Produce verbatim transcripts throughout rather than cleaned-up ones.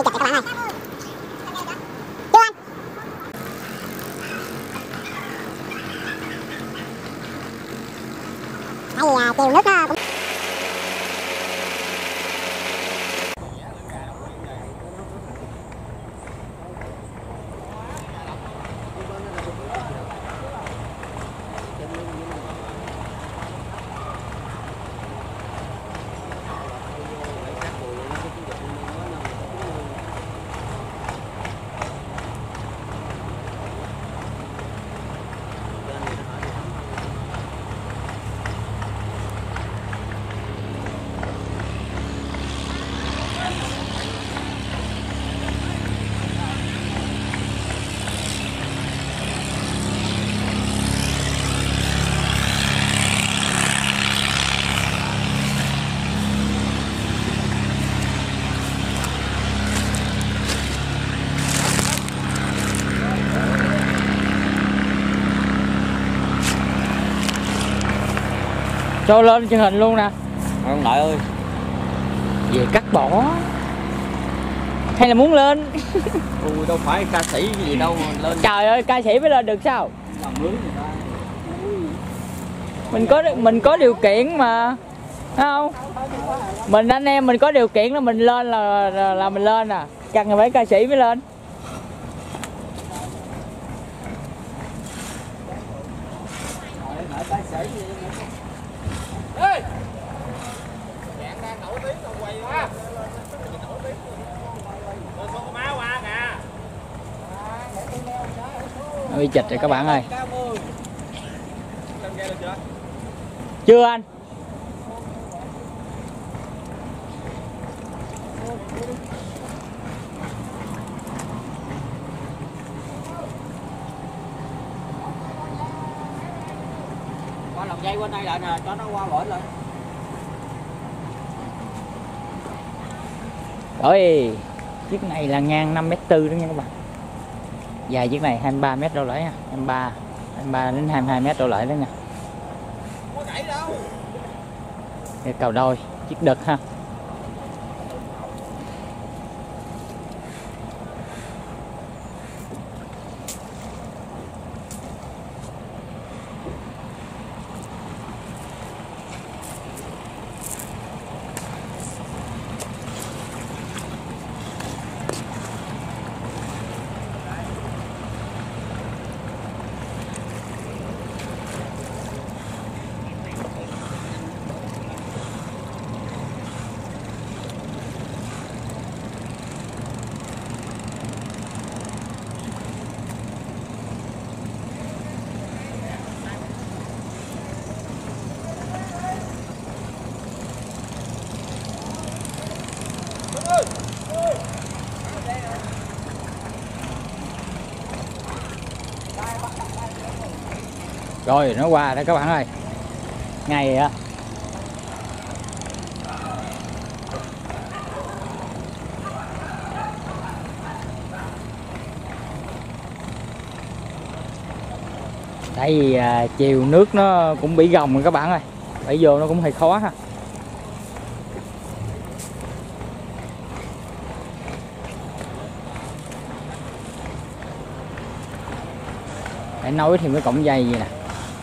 chụp các bạn ơi. Chưa anh. Tại vì chiều nước nó cũng cho lên truyền hình luôn nè. Ông nội ơi, Về cắt bỏ hay là muốn lên? tôi đâu phải ca sĩ gì đâu mà lên. Trời ơi, ca sĩ mới lên được sao? Làm mướn người ta. Mình có mình có điều kiện mà, thấy không? Mình anh em mình có điều kiện là mình lên là là, là mình lên à. Cần phải ca sĩ mới lên. Ôi chịch rồi các bạn ơi. Chưa anh? Qua lòng dây bên đây lại nè, cho nó qua bển lại. Rồi, chiếc này là ngang năm mét tư đó nha các bạn. Dài chiếc này hai mươi ba mét đâu lại ha, hai mươi ba, hai mươi ba đến hai mươi hai mét đâu lại đó nha. Không có gãy đâu. Cái cầu đôi, chiếc đực ha. Rồi nó qua đó các bạn ơi. Ngay á. Tại vì à, chiều nước nó cũng bị gồng rồi các bạn ơi. Phải vô nó cũng hơi khó ha. Phải nối thêm cái cổng dây gì nè.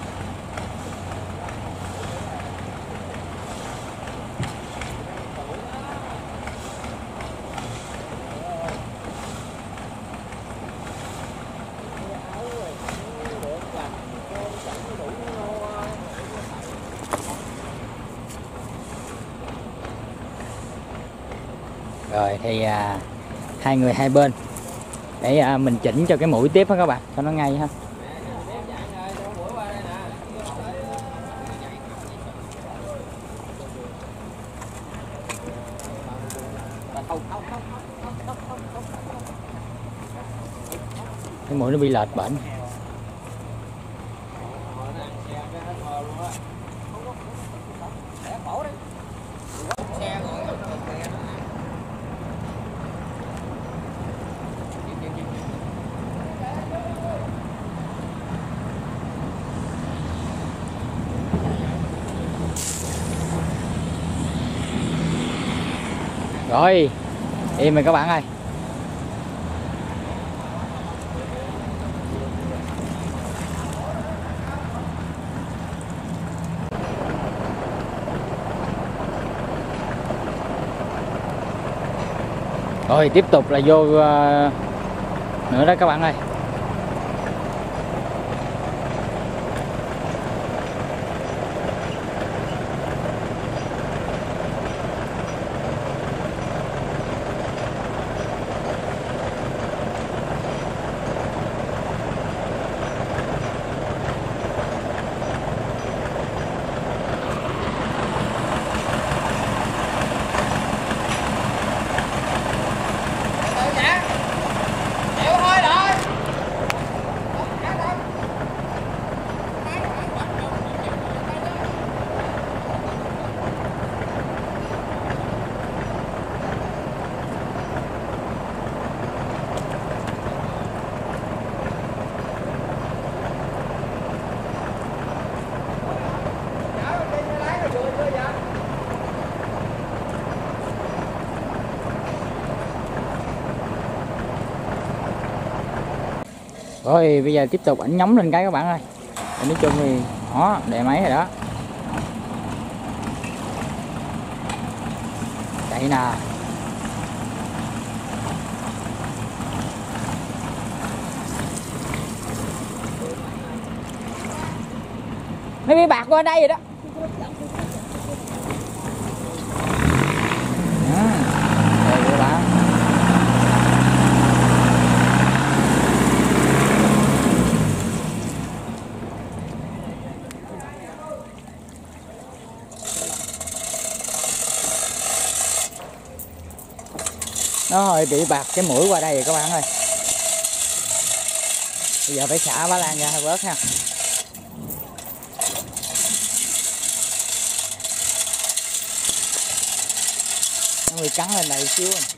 Rồi thì à, hai người hai bên để à, mình chỉnh cho cái mũi tiếp đó các bạn, cho nó ngay ha. Cái mũi nó bị lệch bệnh. Rồi, im rồi các bạn ơi. Rồi tiếp tục là vô uh, nữa đó các bạn ơi. Rồi bây giờ tiếp tục ảnh nhóng lên cái các bạn ơi. Nói chung thì đó, để máy rồi đó. Đây nè. Mấy bị bạc qua đây rồi đó. Đây các bạn. Nó hơi bị bạc cái mũi qua đây rồi các bạn ơi. Bây giờ phải xả bá lan ra hơi bớt ha. Nó bị cắn lên này xíu.